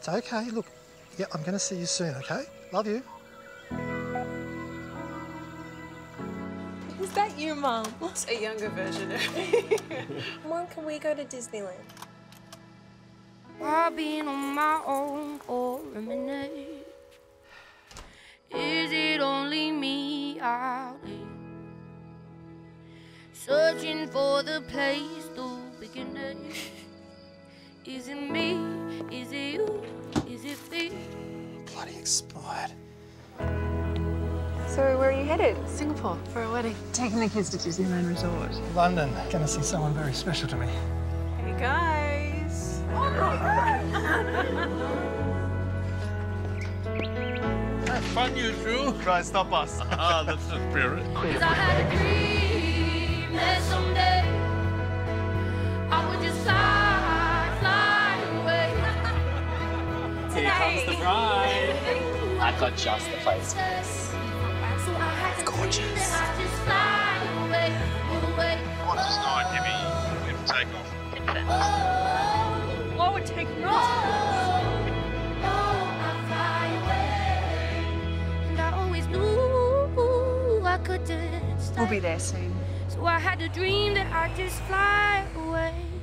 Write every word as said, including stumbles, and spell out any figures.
It's okay. Look, yeah, I'm going to see you soon, okay? Love you. Is that you, Mum? It's a younger version of me. Mum, can we go to Disneyland? I've been on my own for a minute. Is it only me out here? Searching for the place to begin it. Is it me? Is it you? Is it me? Bloody expired. So where are you headed? Singapore for a wedding. Taking the kids to Disneyland Resort. London. Going to see someone very special to me. Hey, guys. Have fun, you two. Try and stop us. Ah, that's the spirit. 'Cause I had a dream that someday I would just fly, fly away. Here comes the bride. I've got just the place. So I had to Gorgeous. dream that I just fly away, away. Qantas nine heavy, ready for takeoff. Oh, we're taking off. And I always knew I couldn't stay. We'll be there soon. So I had to dream that I'd just fly away.